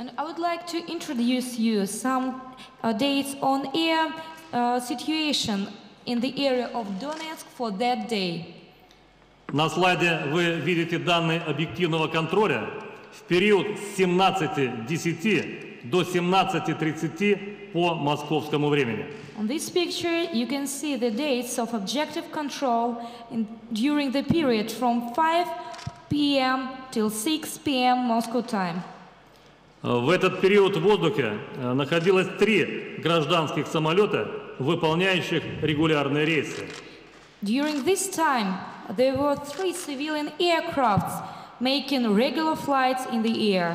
And I would like to introduce you some dates on air situation in the area of Donetsk for that day. На слайде вы видите данные объективного контроля в период с 17:10 до 17:30 по московскому времени. On this picture, you can see the dates of objective control during the period from 5 p.m. till 6 p.m. Moscow time. В этот период в воздухе находилось 3 гражданских самолета, выполняющих регулярные рейсы. During this time, there were 3 civilian aircrafts making regular flights in the air.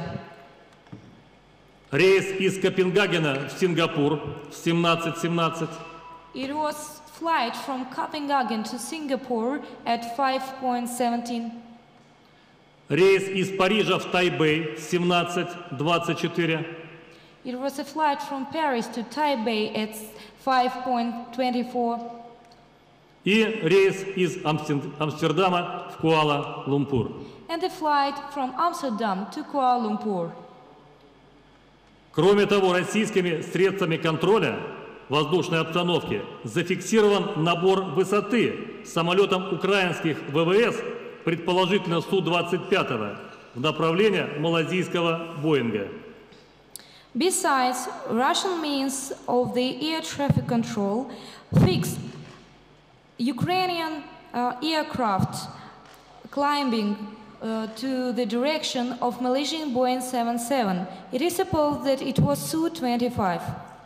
Рейс из Копенгагена в Сингапур в 17:17. It was flight from Copenhagen to Singapore at 5:17. Рейс из Парижа в Тайбэй в 17:24. It was a flight from Paris to Taipei at 5:24. И рейс из Амстердама в Куала-Лумпур. And a flight from Amsterdam to Kuala Lumpur. Кроме того, российскими средствами контроля воздушной обстановки зафиксирован набор высоты самолетом украинских ВВС, предположительно Су-25, в направлении малазийского Боинга. Besides, Russian means of the air traffic control fixed Ukrainian aircraft climbing to the direction of Malaysian Boeing 77. It is supposed that it was Su-25.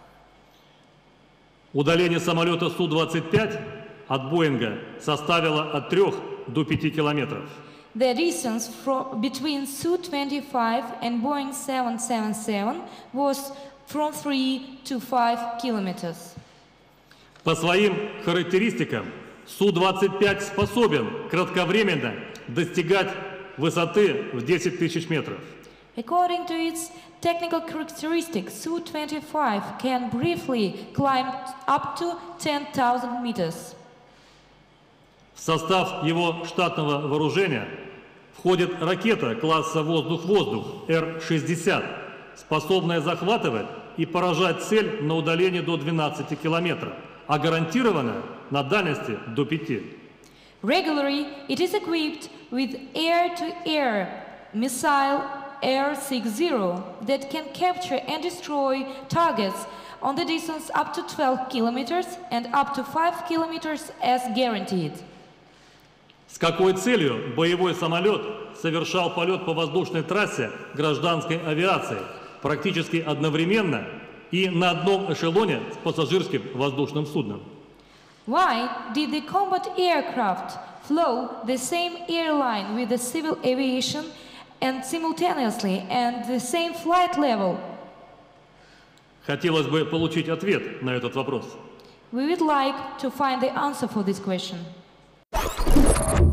Удаление самолета Су-25 от Боинга составило от 3 до 5 километров. The distance between Su-25 and Boeing 777 was from 3 to 5 kilometers. По своим характеристикам Су-25 способен кратковременно достигать высоты в 10 тысяч метров. According to its technical characteristics, Su-25 can briefly climb up to 10,000 meters. В состав его штатного вооружения входит ракета класса «Воздух-воздух» Р-60, способная захватывать и поражать цель на удалении до 12 километров, а гарантированно на дальности до 5. Regularly, it is equipped with air-to-air missile R-60 that can capture and destroy targets on the distance up to 12 kilometers and up to 5 kilometers as guaranteed. С какой целью боевой самолет совершал полет по воздушной трассе гражданской авиации практически одновременно и на одном эшелоне с пассажирским воздушным судном? Why did the combat aircraft fly the same airline with the civil aviation and simultaneously and the same flight level? Хотелось бы получить ответ на этот вопрос. We would like to find the answer for this question.